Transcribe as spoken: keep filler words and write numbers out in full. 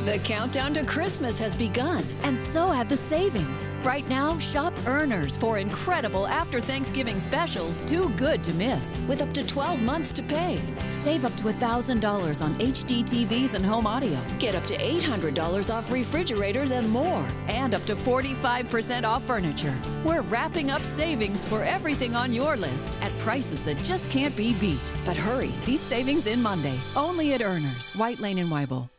The countdown to Christmas has begun, and so have the savings. Right now, shop Urner's for incredible after Thanksgiving specials too good to miss, with up to twelve months to pay. Save up to one thousand dollars on H D T Vs and home audio. Get up to eight hundred dollars off refrigerators and more, and up to forty-five percent off furniture. We're wrapping up savings for everything on your list at prices that just can't be beat. But hurry, these savings in Monday, only at Urner's, White Lane in Weibel.